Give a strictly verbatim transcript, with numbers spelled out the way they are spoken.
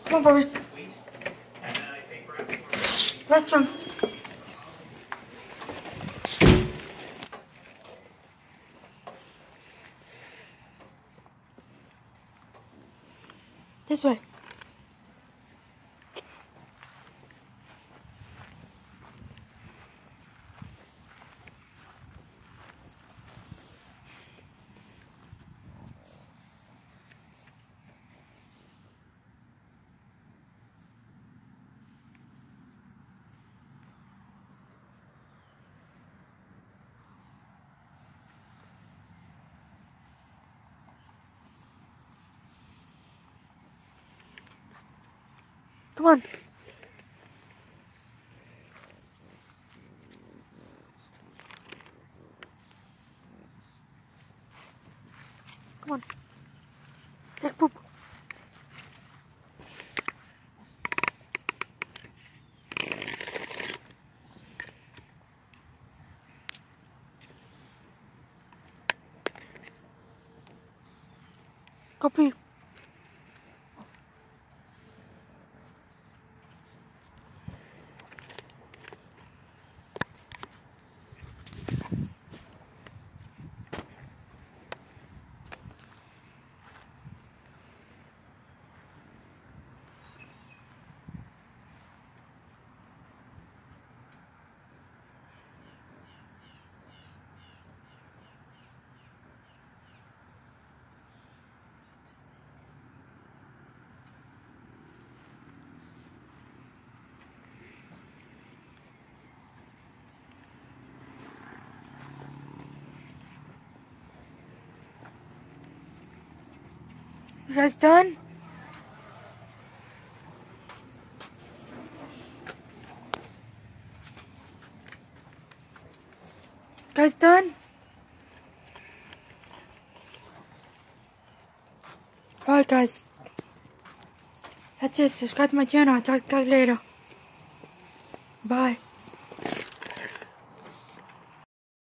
Come on, Boris. Restroom. This way. Come on. Come on. Take poop. Go pee. You guys done? Guys done? Alright guys. That's it. Subscribe to my channel. I'll talk to you guys later. Bye.